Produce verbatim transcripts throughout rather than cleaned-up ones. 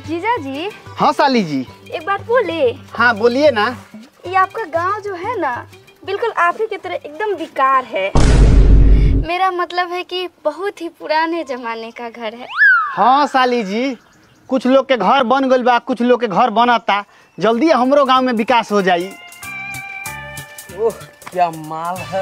जीजा जी। हाँ साली जी। एक बात बोले। हाँ बोलिए ना। ये आपका गांव जो है ना बिल्कुल आप ही की तरह एकदम बेकार है। मेरा मतलब है कि बहुत ही पुराने जमाने का घर है। हाँ साली जी, कुछ लोग के घर बन गइल बा, कुछ लोग के घर बनता। जल्दी हमरो गांव में विकास हो जाई। ओह क्या माल है।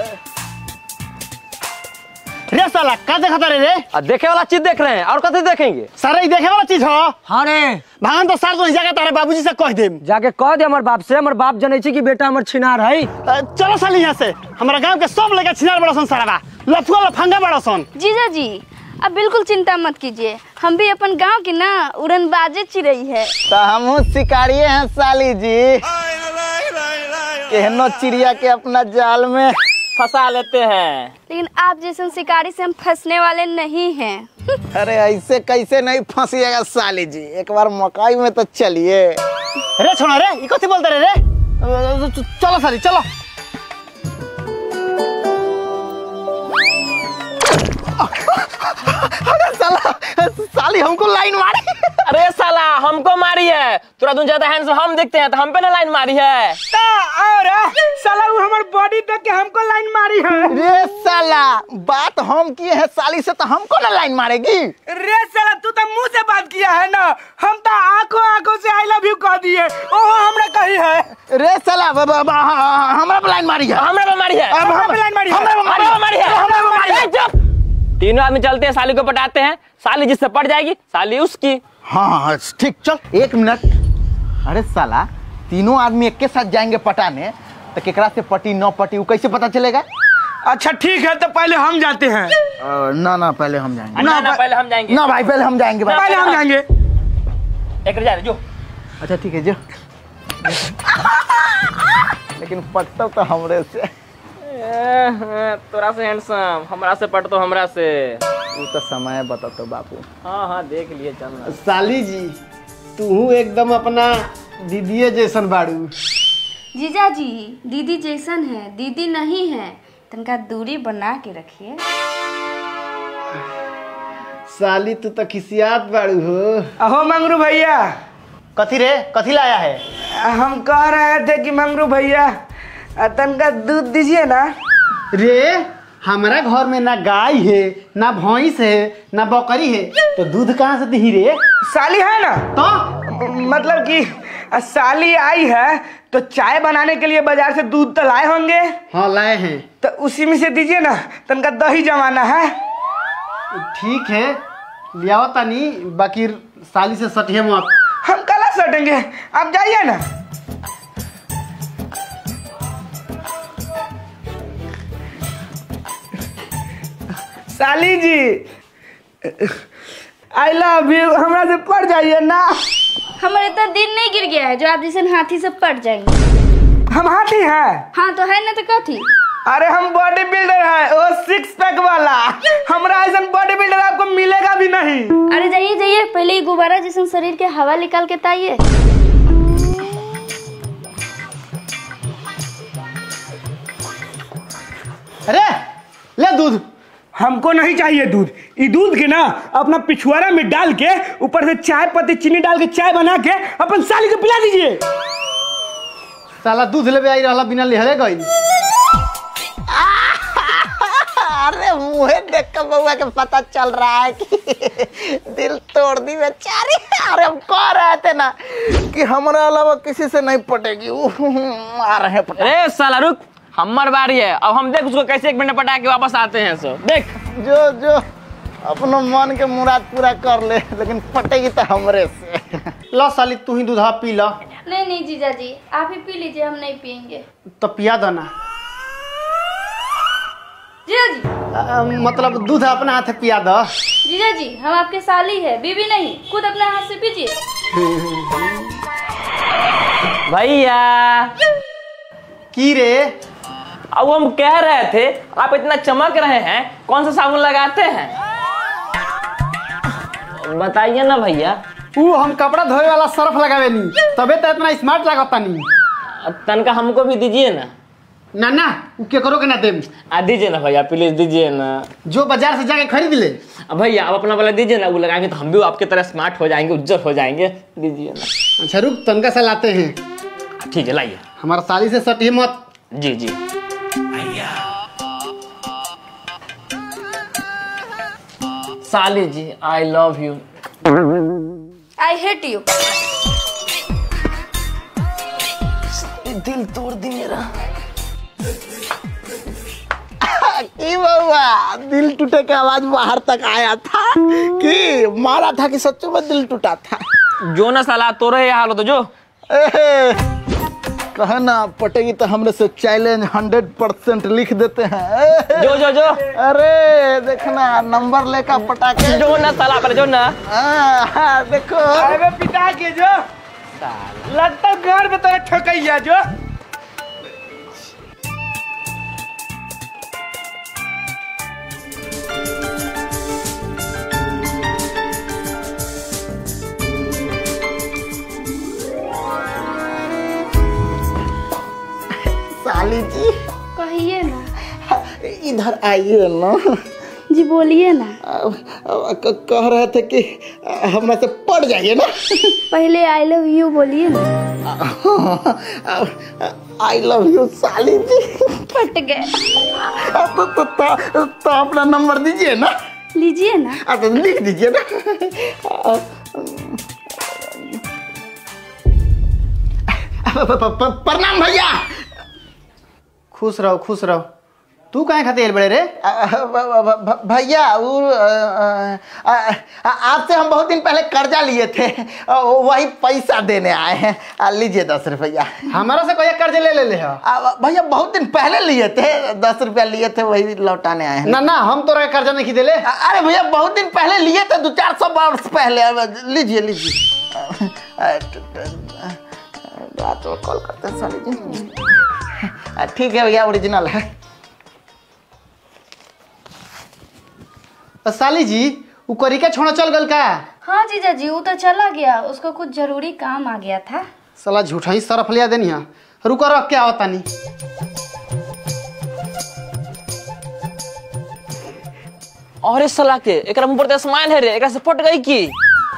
रे साला का देखता रे रे? आ, देखे वाला चीज देख रहे हैं और कथी देखेंगे? सारा ही देखे वाला चीज हो। हाँ रे भागन तो सार तो जाके तारे बाबूजी से कह देम। जाके कह दे हमर बाप से। हमर बाप जने छी कि बेटा हमर छिनार है। चलो साली यहाँ से। हमारा गांव के सब लड़का छिनार बड़ा सन, सारा लफुआ लफंगा बड़ा सन। जीजा जी अब बिल्कुल चिंता मत कीजिए, हम भी अपन गांव की ना उड़नबाजे चिड़ई है। तो हम शिकारिये हैं साली जी, केहनो चिड़िया के अपना जाल में फंसा लेते हैं। लेकिन आप जैसे शिकारी से हम फंसने वाले नहीं हैं। अरे ऐसे कैसे नहीं फंसिएगा साली जी, एक बार मकई में तो चलिए। रे छोड़ा रे, ये कथी बोलते रे रे? चलो साली चलो। अरे साला साली हमको लाइन मारी। अरे साला हमको मारी है। तुरा तुम ज्यादा हैंडसम हम दिखते हैं तो हम पे ना लाइन मारी है। और साला वो हमार बॉडी देख के हमको लाइन मारी है। रे साला बात हम किए हैं साली से तो हमको ना लाइन मारेगी। रे साला तू तो मुंह से बात किया है ना, हम तो आंखों आंखों से आई लव यू कह दिए। ओहो हमने कही है। रे साला हमरा पे लाइन मारी है। हमरा पे मारी है। हमरा पे लाइन मारी है। हमरा पे मारी है। हमरा पे मारी है। तीनों आदमी चलते हैं, साली को पटाते हैं। साली जिससे पट जाएगी साली उसकी। हाँ हाँ ठीक, चल एक मिनट। अरे साला तीनों आदमी एक के साथ जाएंगे पटाने तो केकरा से पटी न पटी वो कैसे पता चलेगा? अच्छा ठीक है तो पहले हम जाते हैं। ना ना पहले हम जाएंगे। ना ना पहले हम जाएंगे। ना भाई पहले हम जाएंगे। पहले हम जाएंगे। एक जा जो। अच्छा ठीक है जो। लेकिन पटता तो हमरे से। तोरा से हैंडसम, हमरा से पट तो हमरा से। वो तो समय बता तो बापू। हाँ हाँ देख लिए चलना। साली जी तू एकदम अपना दीदी जैसन बाड़ू। जीजा जी दीदी जैसन है, दीदी नहीं है, तनका दूरी बना के रखिए। साली तू तो खिसियात बाड़ू हो। अहो मंगरू भैया। कथी रे, कथी लाया है? हम कह रहे थे कि मंगरू भैया तनका दूध दीजिए ना। रे हमारा घर में ना गाय है, ना भैंस है, ना बकरी है, तो दूध कहाँ से दी रे? साली है ना तो मतलब कि साली आई है तो चाय बनाने के लिए बाजार से दूध तो लाए होंगे। हाँ लाए हैं। तो उसी में से दीजिए ना, तनका दही जमाना है। ठीक है लियाओ तनी, बाकी साली से सटिए मत। हम कल सटेंगे, आप जाइए ना। साली जी आई लव यू, हमरा से पड़ जाइए ना। हमारे इतना दिन नहीं गिर गया है जो आप जैसे हाथी से पट जाएंगे। हम हाथी हैं। हाँ तो है ना, तो कथी? अरे हम बॉडी बिल्डर है, वो सिक्स पैक वाला। हमरा ऐसा बॉडी बिल्डर आपको मिलेगा भी नहीं। अरे जाइए जाइए, पहले ही गुब्बारा जैसे शरीर के हवा निकाल के ताइए। अरे ले दूध। हमको नहीं चाहिए दूध। ये दूध के ना अपना पिछुआरा में डाल के ऊपर से चाय पत्ती चीनी डाल के चाय बना के अपन साली को पिला दीजिए। साला दूध लेवे आई रहला बिना लेहले गई। अरे मुँहे देख कर बउआ के पता चल रहा है कि दिल तोड़ दी बेचारी। अरे हम कह रहे थे ना कि हमारा अलावा किसी से नहीं पटेगी। आ रहे पटे। अरे साला रुक, हमार बारी है। अब हम देख उसको कैसे एक मिनट पटा के वापस आते हैं। सो देख जो जो अपना मन के मुराद पूरा कर ले, लेकिन पटेगी तो हमरे से। लो साली तू ही दूधा पी ला। नहीं नहीं जीजा जी आप ही पी लीजिए, हम नहीं पियेंगे। तो पिया दो ना। जीजा जी आ, मतलब दूध अपना हाथ पिया दो। जीजा जी हम आपके साली है, बीवी नहीं, खुद अपने हाथ से पीजिए। भैया की रे? अब हम कह रहे थे आप इतना चमक रहे हैं, कौन सा साबुन लगाते हैं बताइए ना भैया। वो हम कपड़ा धोए वाला सर्फ लगावे नी, तबे तो इतना स्मार्ट लगता नी। तनका हमको भी दीजिए ना। ना ना उ के करो के ना देम। आ दीजिए ना भैया प्लीज दीजिए ना। जो बाजार से जाके खरीद ले। अब भैया आप अपना वाला दीजिए ना, वो लगाएंगे तो हम भी आपके तरह स्मार्ट हो जाएंगे, उज्जवल हो जाएंगे। दीजिए ना। अच्छा रुक तनका सा लाते हैं। ठीक है लाइए। हमारा साली से सटिए मत। जी जी। साली जी I love you. I hate you. दिल तोड़ दी मेरा। की बउआ दिल टूटे के आवाज बाहर तक आया था कि मारा था कि सच्चों में दिल टूटा था। जो ना साला तो रहे हाल हो तो जो कहे ना पटेगी तो हमने से चैलेंज हंड्रेड परसेंट लिख देते हैं। जो जो जो अरे देखना नंबर लेकर पटाके जो ना साला पर जो ना। हाँ, देखो अरे पिता के जो लगता घर में तेरा ठकैया जो। साली जी कहिए ना। इधर आइए ना। जी बोलिए ना। कह रहे थे कि हमरा से पड़ जाइए ना। पहले आई लव यू बोलिए ना। आई लव यू साली जी। फट गए। तो, तो, तो, तो अपना नंबर दीजिए ना। लीजिए ना। अच्छा लिख दीजिए ना। प्रणाम भैया। खुश रहो खुश रहो। तू काहे खातिर बड़े रे? भैया वो आपसे हम बहुत दिन पहले कर्जा लिए थे, वही पैसा देने आए हैं। लीजिए दस रुपया। हमारा से कोई कर्ज ले ले ले हो? भैया बहुत दिन पहले लिए थे, दस रुपया लिए थे वही लौटाने आए हैं। ना ना हम तो कर्जा नहीं दे ले। अरे भैया बहुत दिन पहले लिए थे, दो चार सौ वर्ष पहले। लीजिए लीजिए। रात को कॉल करते हैं साली जी। ठीक है भैया ओरिजिनल है। साली जी वो करिका छोड़ा चल गल का? हाँ जीजा जी वो तो चला गया, उसको कुछ जरूरी काम आ गया था। साला झूठा ही सरफ लिया देनी है। रुको रख क्या होता नहीं। अरे साला के एकरा मुंह पर स्माइल है रे, एकरा से पट गई की।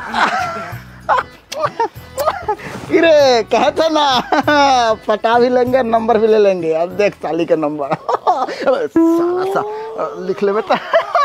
अरे कहा था ना पटा भी लेंगे नंबर भी ले लेंगे। अब देख साली का नंबर। साला सा लिख ले बेटा।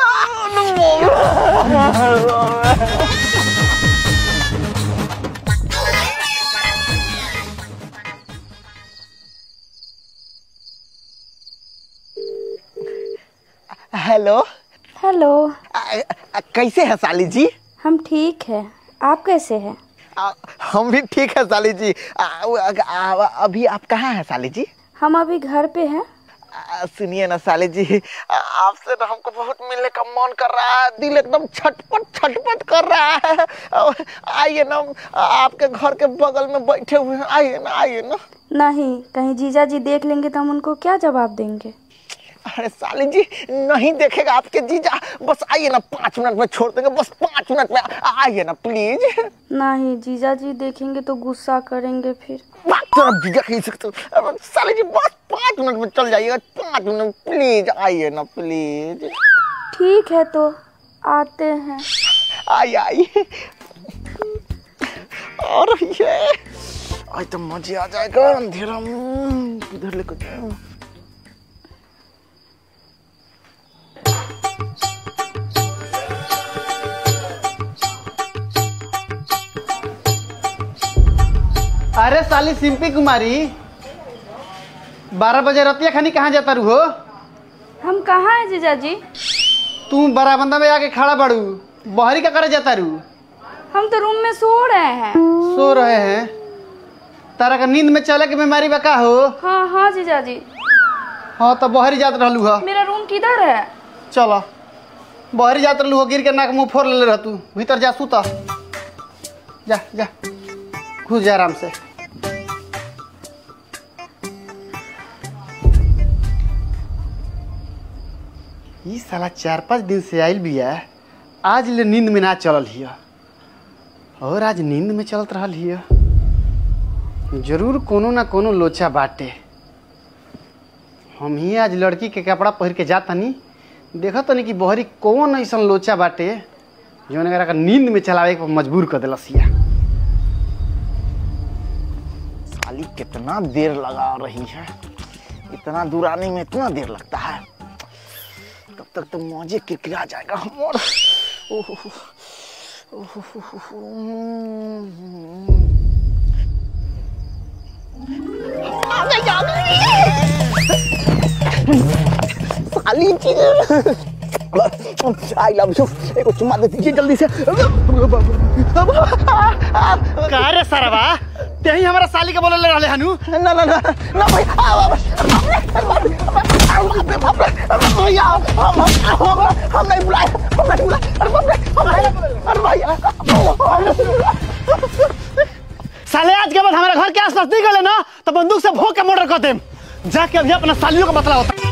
Hello hello. कैसे है साली जी? हम ठीक है, आप कैसे हैं? आ, हम भी ठीक है साली जी। आ, आ, अभी आप कहाँ हैं साली जी? हम अभी घर पे हैं। सुनिए ना साली जी, आपसे ना हमको बहुत मिलने का मन कर रहा है। दिल एकदम छटपट छटपट कर रहा है। आइए ना आपके घर के बगल में बैठे हुए हैं। आइए ना आइए ना। नहीं, कहीं जीजा जी देख लेंगे तो हम उनको क्या जवाब देंगे? अरे साली जी नहीं देखेगा आपके जीजा। बस आइए ना, पाँच मिनट में छोड़ देंगे। बस पाँच मिनट में आइए ना प्लीज। नहीं, जीजा जी देखेंगे तो गुस्सा करेंगे फिर। जीजा कह सकते हो साली जी। बस पाँच मिनट में चल जाइएगा, पाँच मिनट प्लीज आइए ना प्लीज। ठीक है तो आते हैं। आइए आइए। और ये आज तो मजे आ जाएगा। अंधेरा इधर लेकर जाओ। अरे साली सिंपी कुमारी, बारह बजे रतिया खानी कहाँ जाता रू हो? हम कहाँ हैं जीजा जी? तू बरामदा में आके खड़ा बाड़ू, बहरी का करे जाता रू? हम तो रूम में सो रहे हैं। सो रहे हैं? तारा का नींद में चले के बीमारी बका हो? हाँ हाँ जीजा जी। हाँ तो बहरी जात रहलू हो। मेरा रूम किधर है? चलो बहरी जात रहलू हो, गिर के नाक मुँह फोड़ ले रह तू। भीतर जा सूता। जा जा घुस जा आराम से। ये साला चार पाँच दिन से आयल बिया, आज ले नींद में ना चलल हिया, और आज नींद में चलत रहल हिया। जरूर कोनो ना कोनो लोचा बाटे। हम ही आज लड़की के कपड़ा पहन के जाता नहीं देखा तो नहीं कि बहरी कौन ऐसा लोचा बाटे जो का नींद में चलावे पर मजबूर कर दिलस या। साली कितना देर लगा रही है, इतना दूर आने में इतना देर लगता है, कब तक तो मौजे किरकिरा जाएगा हमारा। ओहो साली आई लव यू, एक चुम्मा दे दीजिए जल्दी से। कहा रे सरवा ते ही हमारा साली के बोले ले रहले हनु। ना ना ना ना भाई भैया हम नहीं बुलाए, हम नहीं बुलाए। अरे भैया साले आज के बाद हमारे घर के आसपास नहीं गए ना तो बंदूक से भोंक के मोटर कर देम। जाके अभी अपना सालियों का बतला होता।